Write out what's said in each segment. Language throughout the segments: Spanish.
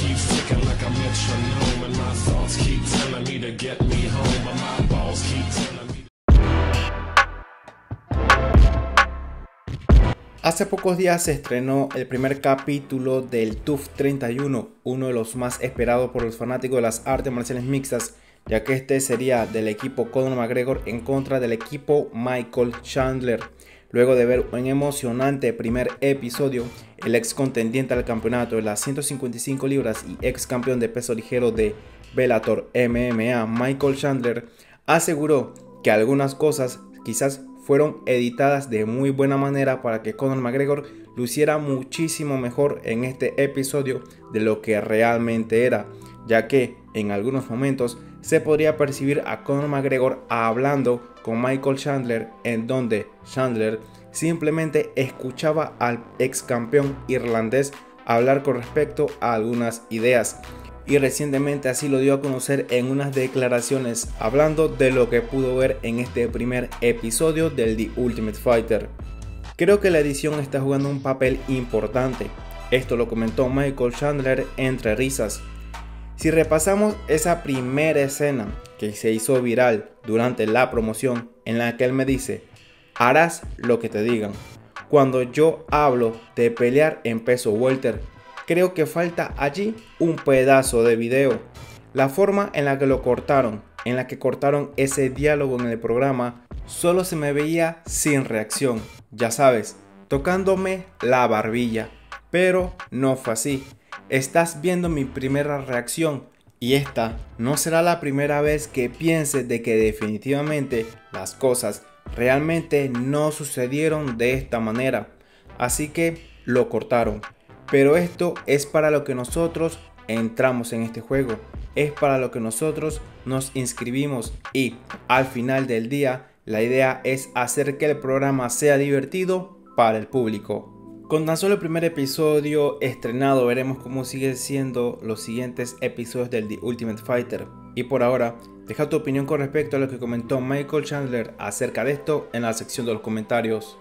keeps ticking like a metronome, and my thoughts keep telling me to get me home, but my balls keep telling me. Hace pocos días se estrenó el primer capítulo del TUF 31, uno de los más esperados por los fanáticos de las artes marciales mixtas, ya que este sería del equipo Conor McGregor en contra del equipo Michael Chandler. Luego de ver un emocionante primer episodio, el ex contendiente al campeonato de las 155 libras y ex campeón de peso ligero de Bellator MMA, Michael Chandler, aseguró que algunas cosas quizás fueron editadas de muy buena manera para que Conor McGregor luciera muchísimo mejor en este episodio de lo que realmente era, ya que en algunos momentos se podría percibir a Conor McGregor hablando con Michael Chandler, en donde Chandler simplemente escuchaba al ex campeón irlandés hablar con respecto a algunas ideas. Y recientemente así lo dio a conocer en unas declaraciones hablando de lo que pudo ver en este primer episodio del The Ultimate Fighter. Creo que la edición está jugando un papel importante. Esto lo comentó Michael Chandler entre risas. Si repasamos esa primera escena que se hizo viral durante la promoción, en la que él me dice: harás lo que te digan. Cuando yo hablo de pelear en peso welter, creo que falta allí un pedazo de video. La forma en la que lo cortaron, en la que cortaron ese diálogo en el programa, solo se me veía sin reacción, ya sabes, tocándome la barbilla. Pero no fue así. Estás viendo mi primera reacción y esta no será la primera vez que pienses de que definitivamente las cosas realmente no sucedieron de esta manera. Así que lo cortaron. Pero esto es para lo que nosotros entramos en este juego. Es para lo que nosotros nos inscribimos y al final del día la idea es hacer que el programa sea divertido para el público. Con tan solo el primer episodio estrenado veremos cómo siguen siendo los siguientes episodios del The Ultimate Fighter. Y por ahora, deja tu opinión con respecto a lo que comentó Michael Chandler acerca de esto en la sección de los comentarios.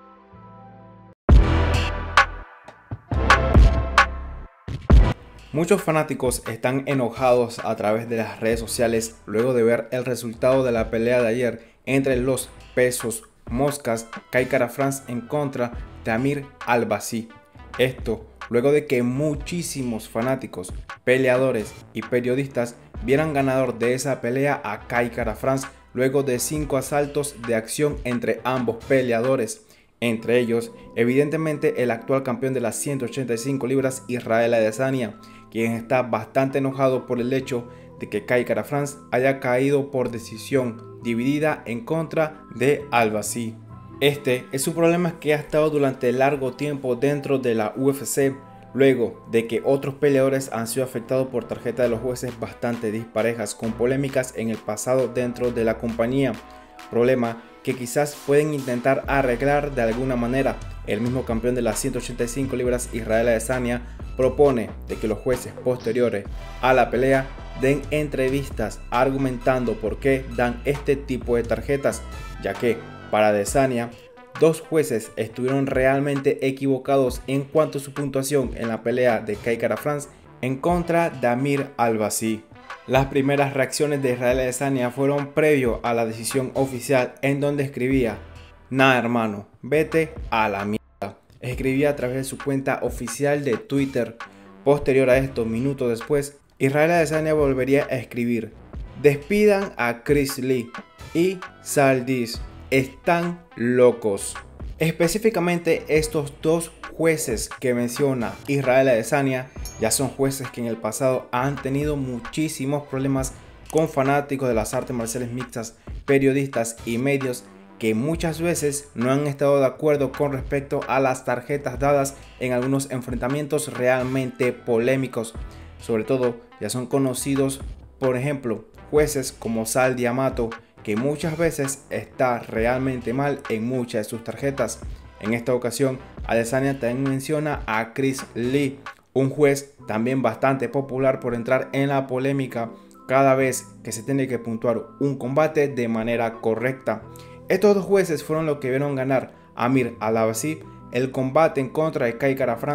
Muchos fanáticos están enojados a través de las redes sociales luego de ver el resultado de la pelea de ayer entre los pesos moscas Kai Kara-France en contra de Amir Al-Bazzi. Esto luego de que muchísimos fanáticos, peleadores y periodistas vieran ganador de esa pelea a Kai Kara-France luego de 5 asaltos de acción entre ambos peleadores. Entre ellos, evidentemente, el actual campeón de las 185 libras, Israel Adesanya, quien está bastante enojado por el hecho de que Kai Kara-France haya caído por decisión dividida en contra de Al-Bazzi. Este es un problema que ha estado durante largo tiempo dentro de la UFC, luego de que otros peleadores han sido afectados por tarjeta de los jueces bastante disparejas, con polémicas en el pasado dentro de la compañía. Problema que quizás pueden intentar arreglar de alguna manera. El mismo campeón de las 185 libras, Israel Adesanya, propone de que los jueces posteriores a la pelea den entrevistas argumentando por qué dan este tipo de tarjetas, ya que para Adesanya, 2 jueces estuvieron realmente equivocados en cuanto a su puntuación en la pelea de Kai Kara-France en contra de Amir Al-Bazzi. Las primeras reacciones de Israel Adesanya fueron previo a la decisión oficial, en donde escribía: nada hermano, vete a la mierda. Escribía a través de su cuenta oficial de Twitter. Posterior a esto, minutos después, Israel Adesanya volvería a escribir: despidan a Chris Lee y Saldis, están locos. Específicamente estos 2 jueces que menciona Israel Adesanya ya son jueces que en el pasado han tenido muchísimos problemas con fanáticos de las artes marciales mixtas, periodistas y medios que muchas veces no han estado de acuerdo con respecto a las tarjetas dadas en algunos enfrentamientos realmente polémicos. Sobre todo ya son conocidos, por ejemplo, jueces como Sal D'Amato, que muchas veces está realmente mal en muchas de sus tarjetas. En esta ocasión, Adesanya también menciona a Chris Lee, un juez también bastante popular por entrar en la polémica cada vez que se tiene que puntuar un combate de manera correcta. Estos 2 jueces fueron los que vieron ganar a Amir Al-Bazzi el combate en contra de Kai Kara-France,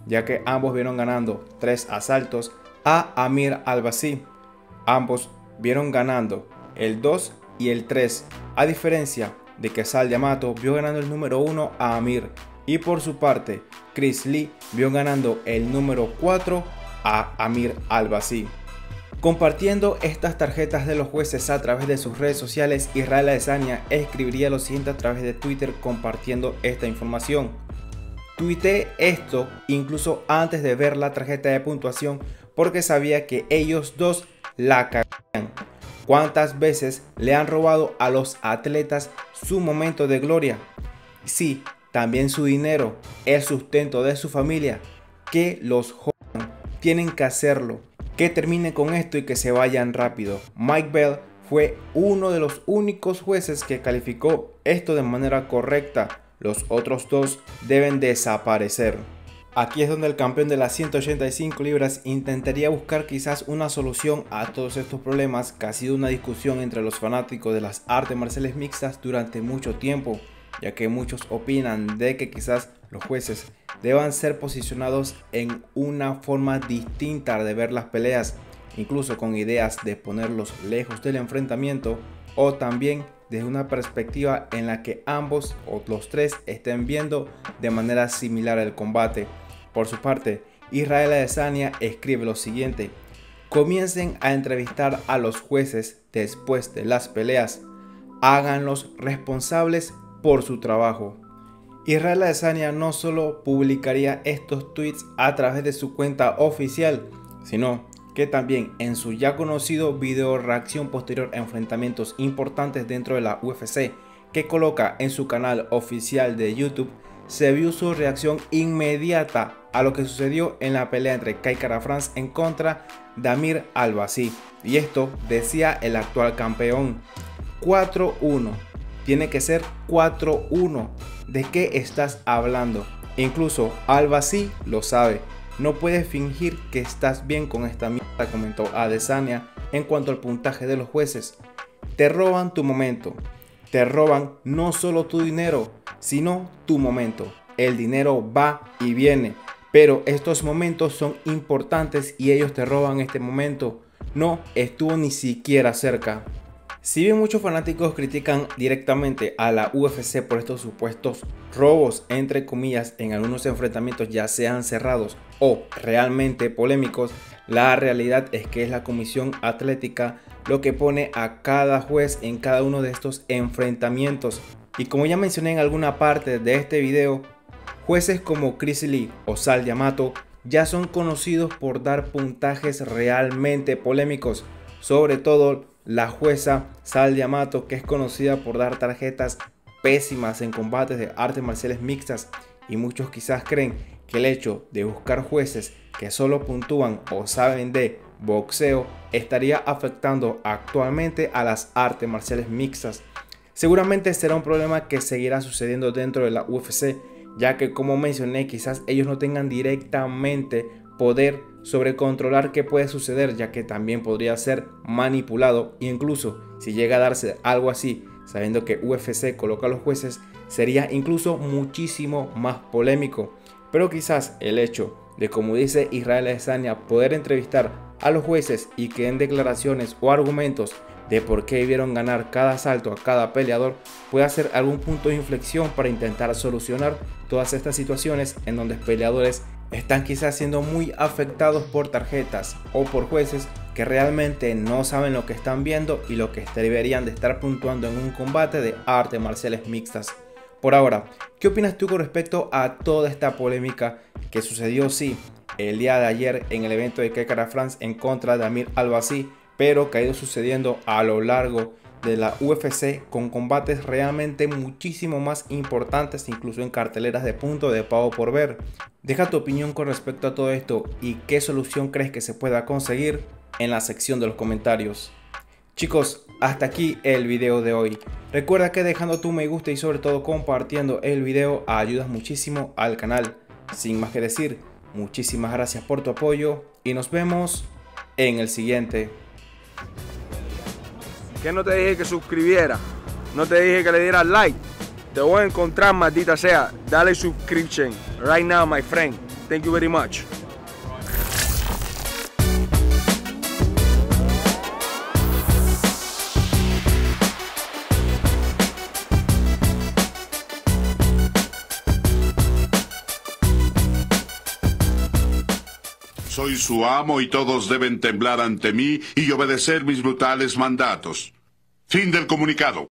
ya que ambos vieron ganando 3 asaltos a Amir Albazi. Ambos vieron ganando el 2 y el 3, a diferencia de que Sal D'Amato vio ganando el número 1 a Amir, y por su parte Chris Lee vio ganando el número 4 a Amir Albazi. Compartiendo estas tarjetas de los jueces a través de sus redes sociales, Israel Adesanya escribiría lo siguiente a través de Twitter compartiendo esta información. Tuiteé esto incluso antes de ver la tarjeta de puntuación porque sabía que ellos dos la cagarían. ¿Cuántas veces le han robado a los atletas su momento de gloria? Sí, también su dinero, el sustento de su familia. Que los jodan, tienen que hacerlo. Que termine con esto y que se vayan rápido. Mike Bell fue uno de los únicos jueces que calificó esto de manera correcta. Los otros dos deben desaparecer. Aquí es donde el campeón de las 185 libras intentaría buscar quizás una solución a todos estos problemas que ha sido una discusión entre los fanáticos de las artes marciales mixtas durante mucho tiempo, ya que muchos opinan de que quizás los jueces deban ser posicionados en una forma distinta de ver las peleas, incluso con ideas de ponerlos lejos del enfrentamiento o también desde una perspectiva en la que ambos o los tres estén viendo de manera similar el combate. Por su parte, Israel Adesanya escribe lo siguiente: comiencen a entrevistar a los jueces después de las peleas, háganlos responsables por su trabajo. Israel Adesanya no solo publicaría estos tweets a través de su cuenta oficial, sino que también en su ya conocido video reacción posterior a enfrentamientos importantes dentro de la UFC que coloca en su canal oficial de YouTube, se vio su reacción inmediata a lo que sucedió en la pelea entre Kai Kara-France en contra de Amir Albazi. Y esto decía el actual campeón: 4-1. Tiene que ser 4-1. ¿De qué estás hablando? Incluso Albazi lo sabe. No puedes fingir que estás bien con esta mierda, comentó Adesanya en cuanto al puntaje de los jueces. Te roban tu momento. Te roban no solo tu dinero, sino tu momento. El dinero va y viene, pero estos momentos son importantes y ellos te roban este momento. No estuvo ni siquiera cerca. Si bien muchos fanáticos critican directamente a la UFC por estos supuestos robos entre comillas en algunos enfrentamientos, ya sean cerrados o realmente polémicos, la realidad es que es la comisión atlética lo que pone a cada juez en cada uno de estos enfrentamientos. Y como ya mencioné en alguna parte de este video, jueces como Chris Lee o Sal D'Amato ya son conocidos por dar puntajes realmente polémicos, sobre todo la jueza Sal D'Amato, que es conocida por dar tarjetas pésimas en combates de artes marciales mixtas, y muchos quizás creen que el hecho de buscar jueces que solo puntúan o saben de boxeo estaría afectando actualmente a las artes marciales mixtas. Seguramente será un problema que seguirá sucediendo dentro de la UFC, ya que como mencioné quizás ellos no tengan directamente poder sobre controlar qué puede suceder, ya que también podría ser manipulado, e incluso si llega a darse algo así sabiendo que UFC coloca a los jueces, sería incluso muchísimo más polémico. Pero quizás el hecho de, como dice Israel Adesanya, poder entrevistar a los jueces y que den declaraciones o argumentos de por qué vieron ganar cada asalto a cada peleador puede ser algún punto de inflexión para intentar solucionar todas estas situaciones en donde peleadores están quizás siendo muy afectados por tarjetas o por jueces que realmente no saben lo que están viendo y lo que deberían de estar puntuando en un combate de artes marciales mixtas. Por ahora, ¿qué opinas tú con respecto a toda esta polémica que sucedió, sí, el día de ayer en el evento de Kai Kara-France en contra de Amir Albazi, pero que ha ido sucediendo a lo largo de la UFC con combates realmente muchísimo más importantes, incluso en carteleras de punto de pago por ver? Deja tu opinión con respecto a todo esto y qué solución crees que se pueda conseguir en la sección de los comentarios. Chicos, hasta aquí el video de hoy. Recuerda que dejando tu me gusta y sobre todo compartiendo el video ayudas muchísimo al canal. Sin más que decir, muchísimas gracias por tu apoyo y nos vemos en el siguiente. Que no te dije que suscribiera, no te dije que le dieras like. Te voy a encontrar, maldita sea. Dale subscription right now, my friend. Thank you very much. Soy su amo y todos deben temblar ante mí y obedecer mis brutales mandatos. Fin del comunicado.